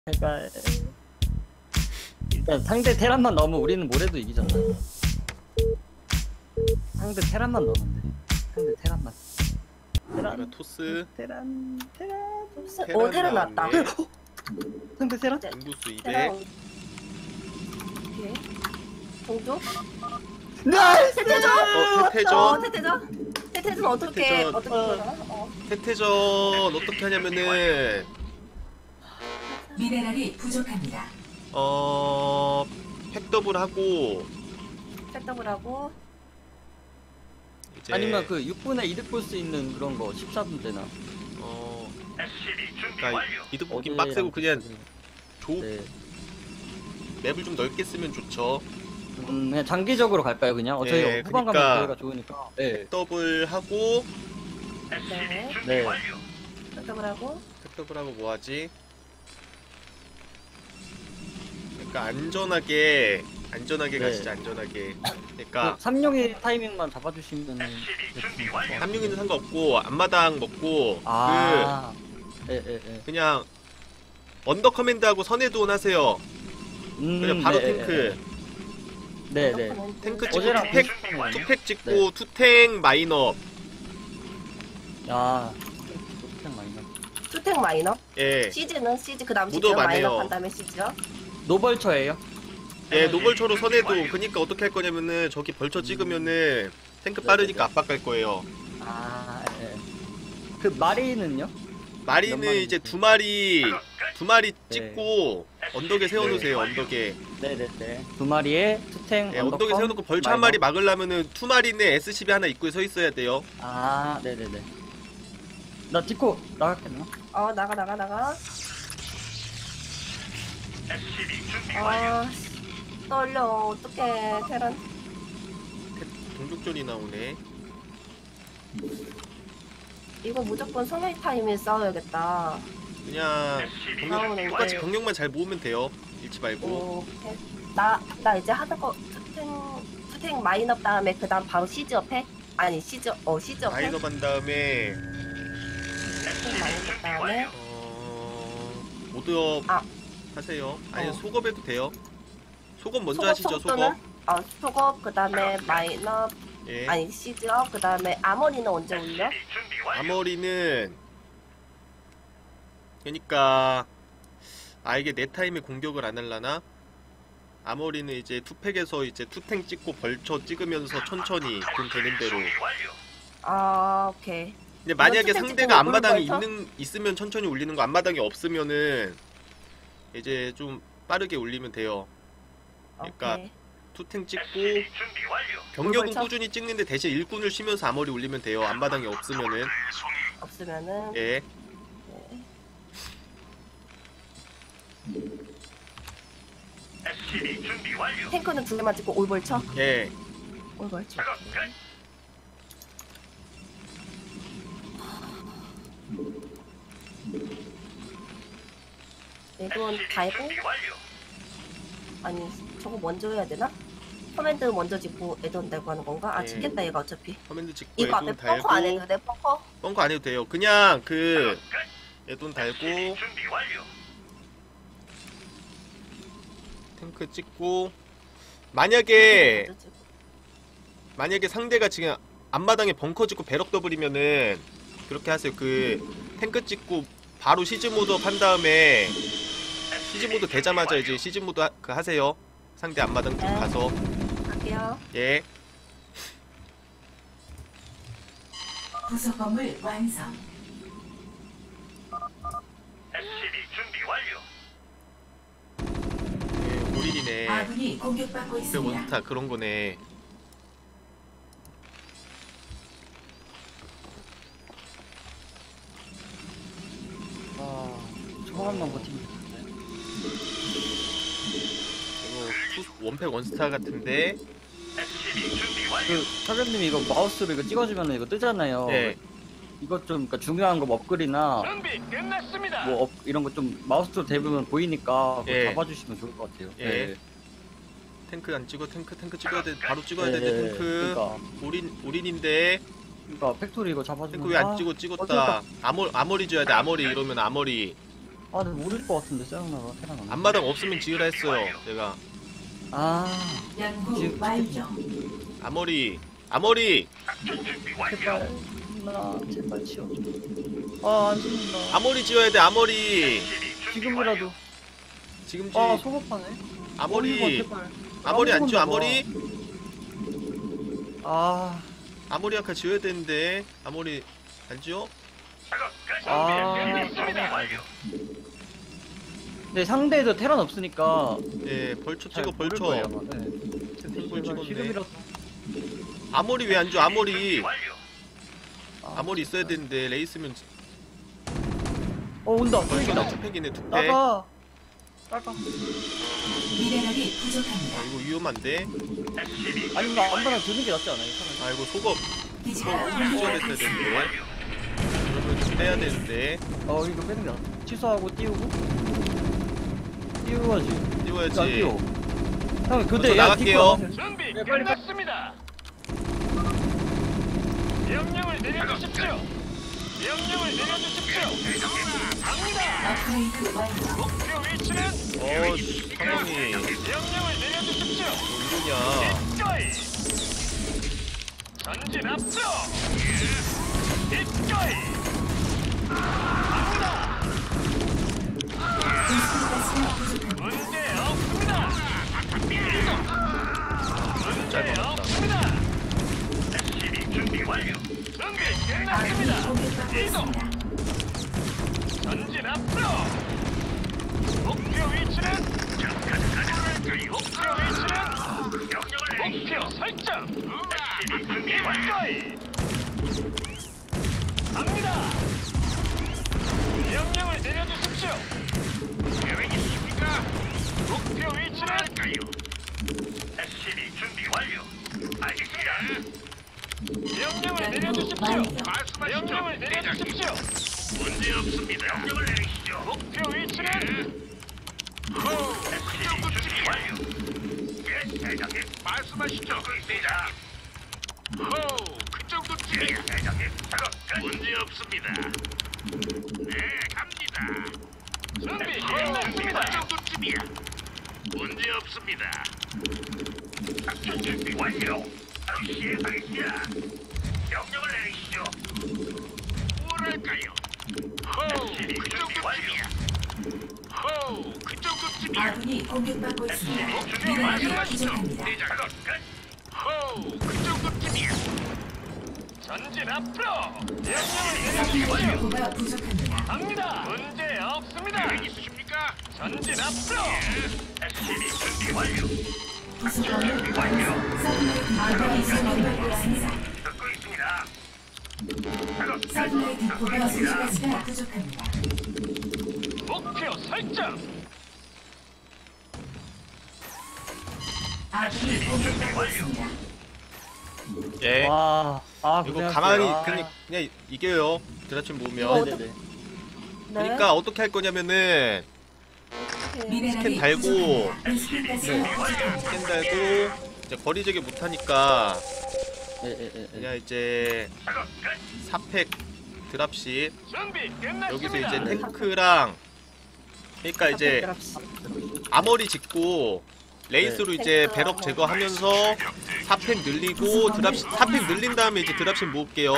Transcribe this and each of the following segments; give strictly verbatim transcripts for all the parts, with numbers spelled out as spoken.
그러니까 일단 상대 테란만 넣으면 우리는 뭐래도 이기잖아. 상대 테란만 넣으면 돼. 상대 테란만. 내가 토스. 테란 테란 토스. 오 테란 났다. 상대 테란? 인구수 테란. 이백. 오케이. 동조? 나이스! 태태전! 어, 태태전. 어, 태태전. 태태전 어떻게 태태전. 어떻게 하나? 어. 태태전 어떻게 하냐면은 미네랄이 부족합니다. 어 팩더블 하고 셋더블 하고 이제 아니면 그 육 분에 이득 볼 수 있는 그런 거 십사 분 되나? 어 그러니까 이득 보긴 어제랑 빡세고 그냥 비슷하게. 조 네. 맵을 좀 넓게 쓰면 좋죠. 음, 그냥 장기적으로 갈까요 그냥? 어차피 예, 후반 가면 그러니까 저희가 좋으니까. 네. 팩더블 하고 네. 네. 셋더블 하고 팩더블 하고 뭐 하지? 그러니까 안전하게 안전하게 네. 가시죠. 안전하게. 그러니까 그 삼룡이 타이밍만 잡아주시면. 함룡이는 상관없고 앞마당 먹고 아. 예, 예, 예. 그 그냥 언더 커맨드하고 선해도원 하세요. 음, 그냥 바로 네, 탱크. 네, 네. 탱크 찍고 어제랑 투팩 비슷하네요. 투팩 찍고 네. 투탱 마이너. 아. 그냥 많이 나. 투택 마이너. 예. 시즈는 시즈 그다음 무도 시즈 많네요. 마이너 한 다음에 시즈요. 노벌처예요? 예, 노벌초로 선해도 그니까 어떻게 할 거냐면은 저기 벌쳐 찍으면은 탱크 네, 빠르니까 네, 압박 갈 거예요. 아, 예. 그 마리는요? 몇 마리는 마리 이제 있어요? 두 마리 두 마리 네. 찍고 언덕에 세워놓으세요. 언덕에. 네네네. 두 마리에 투탱 예, 언더컴, 언덕에 세워놓고 벌쳐 한 마이너. 마리 막으려면은 투 마리는 에스씨비 하나 입구에 서 있어야 돼요. 아, 네네네. 나 디코 나갈겠나? 어 나가 나가 나가. 아 떨려. 어떡해 테란. 동족전이 나오네. 이거 무조건 소멸 타임에 싸워야겠다. 그냥 병력, 나오는 똑같이 게- 병력만 잘 모으면 돼요. 잃지 말고. 오케이. 나, 나 이제 하던 거 투탱, 투탱 마인업 다음에 그 다음 바로 시즈업 해? 아니 시즈, 어 시즈업 해? 마이너 한 다음에 투탱 마인업 다음에 어... 모드업 아. 하세요. 아니 어. 소급해도 돼요. 소급 먼저 소급, 하시죠. 소급 소급. 또는? 어 소급 그 다음에 마인업 예. 아니 시즈업 그 다음에 아머니는 언제 올려? 아머리는 그러니까 아 이게 내 타임에 공격을 안 할라나? 아머리는 이제 투팩에서 이제 투탱 찍고 벌쳐 찍으면서 천천히 돈 되는 대로. 아 오케이. 근데 만약에 투탱 상대가 찍고 앞마당에 벌쳐? 있는 있으면 천천히 올리는 거, 앞마당에 없으면은 이제 좀 빠르게 올리면 돼요. 그러니까 오케이. 투탱 찍고 병력은 벌쳐? 꾸준히 찍는데 대신 일꾼을 쉬면서 아머리 올리면 돼요. 앞마당에 없으면은. 없으면은 예. 탱크는 두 개만 찍고 올벌쳐? 예. 올벌쳐. 내돈 달고 아니 저거 먼저 해야 되나? 커맨드 먼저 짓고 애돈 달고 하는 건가? 아 예. 짓겠다 얘가 어차피 커맨드 찍고 이거 앞에 애돈 펑커 안 달고 해도 돼 펑커? 뻥커 안 해도 돼요. 그냥 그 애돈 달고 탱크 찍고 만약에 먼저 짓고. 만약에 상대가 지금 앞마당에 벙커 찍고 배럭 더블이면은 그렇게 하세요. 그 탱크 찍고 바로 시즈 모드업 한 다음에 시즈 모드 되자마자 이제 시즈 모드 하, 그 하세요. 상대 앞마당 쪽 네. 가서. 갈게요. 예. 부속 건물 완성. 예, 고릴이네. 아군이 공격받고 그 있습니다. 원스타 그런 거네. 아, 초반만 버티면 되는데. 이거 투- 원팩 원스타 같은데. 그 사장님이 이거 마우스로 이거 찍어주면 이거 뜨잖아요. 예. 이것 좀 그러니까 중요한 거 업글이나 뭐 업, 이런 거 좀 마우스로 대부분 보이니까 그거 예. 잡아주시면 좋을 것 같아요. 예. 탱크 안 찍어. 탱크 탱크 찍어야 돼. 바로 찍어야 예, 되는데 예, 탱크. 그러니까 올인 올인인데. 그러니까 팩토리 이거 잡아주면 탱크 왜 안 아, 찍어 어쩌다. 찍었다. 아머 아머리 줘야 돼. 아머리 이러면 아머리. 아 근데 모를 것 같은데 짜증나가 테라나. 앞마당 없으면 지으라 했어요 제가. 아 연구 지금 완료. 아머리 아머리 제발 나 제발 치워줘. 아안 죽는다. 아머리 지어야 돼 아머리. 지금이라도. 지금 지 아 소급하네. 아머리 제발. 아머리 안 지어 봐. 아머리. 아. 아머리 아까 지어야 되는데 아머리 안 지어? 아. 근데 상대에도 테란 없으니까. 예 벌초 잘 찍어 모를 벌초. 거예요, 아마. 네. 탱볼 찍었네. 지금이라도. 아머리 왜 안 줘 아머리. 아, 아머리 있어야 진짜. 되는데 레이스면 어 온다. 벌초다 여기다. 투팩이네 투팩. 나가. 나가. 미네랄이 부족합니다. 아 이거 위험한데. 아니 나 안바나 드는 게 낫지 않아요? 차라리. 아 이거 속업 기지가 속업 지어야 됐어야 되는데. 그러면 좀 빼야 되는데. 어 이거 빼는 게 낫다. 취소하고 띄우고. 띄워야지. 안 띄워야지. 띄워. 형 저 근데 나갈게요. 준비 네, 빨리, 빨리. 끝났습니다. 명령을 내려주십시오. 명령을 내려주십시오. 갑니다. 업그레이드 완료. 목표 위치는 어 상황이 명령을 내려주십시오. 뭐 이러냐. 기꺼이 전진 앞으로. 기꺼이 갑니다. 인스피가스가 부족합니다. 문제 없습니다. 잘 문제 막았다. 없습니다. 준비 완료. 준비 아군이 끝났습니다. 공격받고 이동. 있습니다. 전진 앞으로. 목표 위치는 목표 위치는 목표 설정. 가까이 갑니다. 명령을 내려주십시오. 계획 있습니까? 목표 위치는 에스시비 준비 완료. 알겠습니다. 명령을 내려주십시오. 명령을 내려주십시오. 문제 없습니다. 명령을 내리시죠. 목표 위치는 호. 에스시비 준비 완료. 예, 대장님. 말씀하시죠. 대장. 호. 그 정도쯤. 예, 대장님. 작업 끝. 문제 없습니다. 네, 갑니다. 준비 끝났습니다. 그 정도쯤이야. 문제 없습니다. 작전 준비 완료. 바로 시행하겠습니다. 명령을 내리시죠. 뭐랄까요? 호우, 그 정도쯤이야. 호우, 그 정도쯤이야. 아군이 공격받고 있습니다. 목표 미네랄이 말씀하시죠. 부족합니다. 작업 끝. 호우, 그 정도쯤이야. 전진 앞으로. 명령을 내려주십시오. 서플라이 부족합니다. 갑니다. 문제 없습니다. 계획 있으십니까? 전진 앞으로. 에스시비 준비 완료. 부속건물 완성. 서플라이 디포가 공격받고 있습니다. 듣고 있습니다. 서플라이 디포가 수시가스가 부족합니다. 목표 설정. 아군이 공격받고 있습니다. 예. 와. 아 이거 고생하셨어요. 가만히 아. 그냥 그냥 이겨요. 드라춘 어, 모으면. 네네네. 네. 그러니까 어떻게 할 거냐면은 미네랄이 스캔 달고. 부족합니다. 인스피가스가 부족합니다. 스캔 달고 이제 거리 제게 못 하니까 예예예. 그냥 이제 사 팩 드랍십 준비 끝났습니다. 여기서 이제 탱크랑 그러니까 이제 아머리 짓고 레이스로 이제 탱크 배럭 아머리. 제거하면서 사 팩 늘리고 드랍십 사 팩 늘린 다음에 이제 드랍십 모을게요.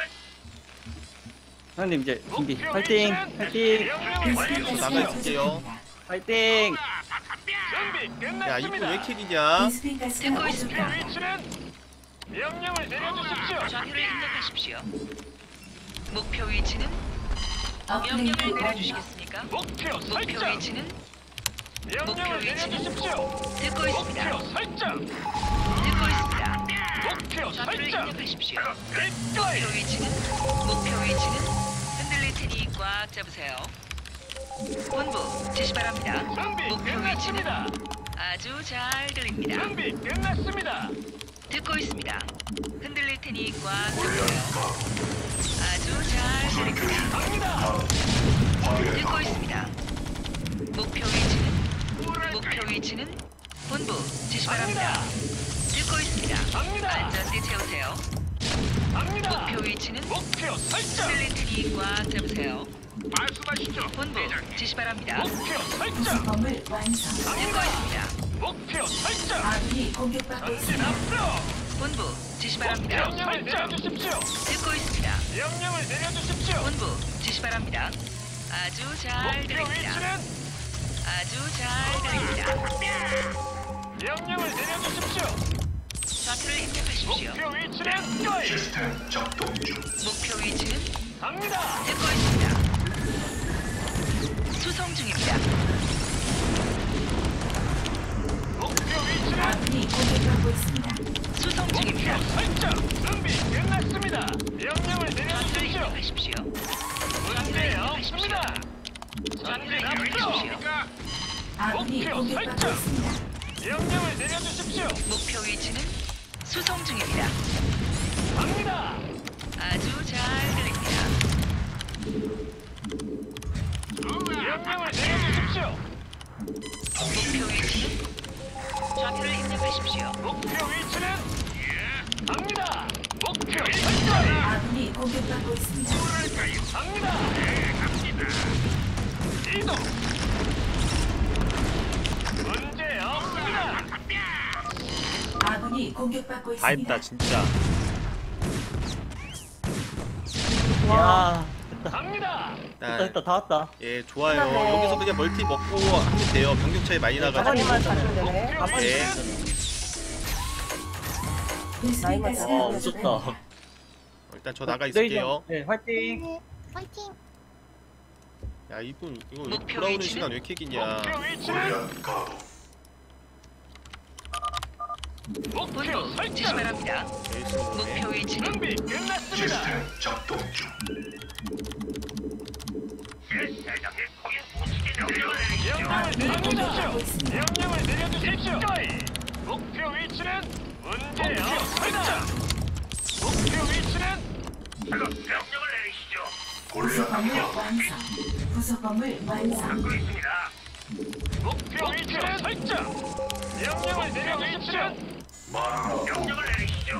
형님 이제 준비. 목표 파이팅. 위치는 파이팅. 명령을 완료. 인스피가스가 나가줄게요. 부족합니다. 파이팅. 준비 야 이거 끝났습니다. 왜 킬이냐? 인스피가스가 목표 부족합니다. 위치는 명령을 내려주십시오. 좌표를 입력하십시오. 목표 위치는 명령을 업그레이드 완료. 내려주시겠습니까? 목표 목표 설정. 위치는 명령을 내려주십시오. 듣고 있습니다. 목표 설정. 듣고 있습니다. 목표 좌표를 설정. 입력하십시오. 기꺼이. 목표 위치는 목표 위치는 흔들릴 테니 꽉 잡으세요. 본부 지시 바랍니다. 준비 목표 위치는 끝났습니다. 아주 잘 들립니다. 준비 끝났습니다. 듣고 있습니다. 흔들릴 테니 꽉 잡으세요. 아주 잘 들립니다. 갑니다. 듣고 있습니다. 목표 위치는 목표 위치는 본부 지시 바랍니다. 갑니다. 듣고 있습니다. 갑니다. 안전띠 채우세요. 갑니다. 목표 위치는 목표 설정. 흔들릴 테니 꽉 잡으세요. 말씀하시죠. 본부 지시 바랍니다. 목표 설정. 부속건물 완성. 듣고 있습니다. 목표 설정. 아군이 공격받고 전진 있습니다. 앞으로. 본부 지시 바랍니다. 명령을 내려주십시오. 듣고 있습니다. 명령을 내려주십시오. 본부 지시 바랍니다. 아주 잘 목표 들립니다. 위치는 아주 잘 들립니다. 명령을 내려주십시오. 좌표를 입력하십시오. 목표 위치는 거의 목표 위치는 갑니다. 듣고 있습니다. 수송 중입니다. 목표 위치는 아군이 공격받고 있습니다. 수송 중입니다. 목표 설정. 준비 끝났습니다. 명령을 좌표를 내려주십시오. 입력하십시오. 문제 없습니다. 전진 앞으로. 아군이 목표 공격받고 설정. 있습니다. 명령을 내려주십시오. 목표 위치는 수송 중입니다. 갑니다. 아주 잘 들립니다. 명령을 내려주십시오. 목표 위치는 좌표를 입력하십시오. 목표 위치는 갑니다. 목표 설정. 아군이 공격받고 있습니다. 갑니다. 이동. 문제 없습니다. 아군이 공격받고 다 있습니다. 했다 진짜. 야 갑니다. 됐다 아, 됐다 다 왔다. 예 좋아요. 끝나네. 여기서 그냥 멀티 먹고 하면 돼요. 병력 차이 많이 나가지고. 가만히만 잡으면 되네. 목표 가만히 예. 위치는 베스핀 가스가 와 부족합니다. 무섭다. 일단 저 나가 있을게요. 네 화이팅. 네, 파이팅. 야 이분 이거 왜 목표 돌아오는 위치는? 시간 왜 이렇게 기냐. 목표 위치는 목표 본부 지시 설정. 바랍니다. 여기서 오네. 목표 위치는 준비 끝났습니다. 명령을 내려주십시오. 명령을 내려주십시오. 목표 위치는 문제 없습니다. 목표 위치는 명령을 내리시죠. 부속건물 완성. 부속건물 완성. 목표 위치는 설정. 명령을 내려주십시오. 명령을 내리시죠.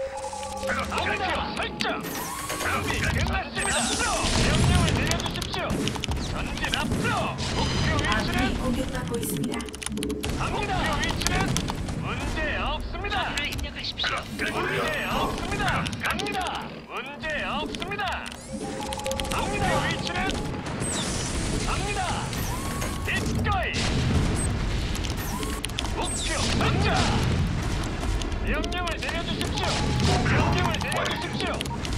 목표 설정. 준비 끝났습니다. 명령을 내려주십시오. 전진 앞으로. 목표 아군이 위치는 공격받고 있습니다. 갑니다. 목표 위치는 문제 없습니다. 좌표를 입력하십시오. 문제 없습니다. 갑니다. 문제 없습니다. 갑니다. 위치는 갑니다. 기꺼이. 목표 설정. 명령을 내려주십시오. 명령을 내려주십시오.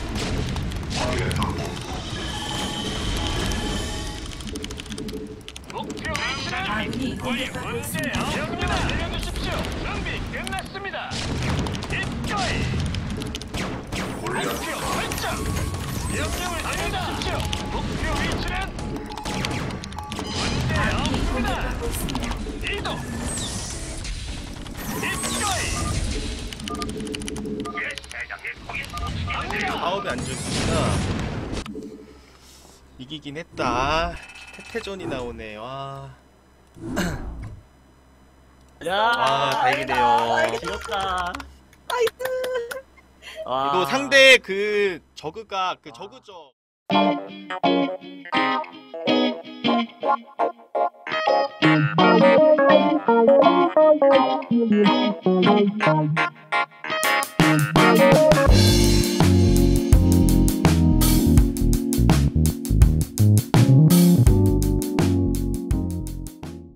목표 위치는 아군이 공격받고 문제 있습니다. 없습니다. 내려주십시오. 준비 끝났습니다. 기꺼이. 목표 설정. 명령을 내려주십시오. 목표 위치는 문제 아군이 없습니다. 공격받고 있습니다. 이동. 기꺼이. 갑니다. 사업이 안 좋구나. 이기긴 했다. 태태전이 나오네. 와. 야. 아 다행이네요. 지렸다. 나이스. 와. 이거 상대 그 저그가 그 저그죠. Thank you.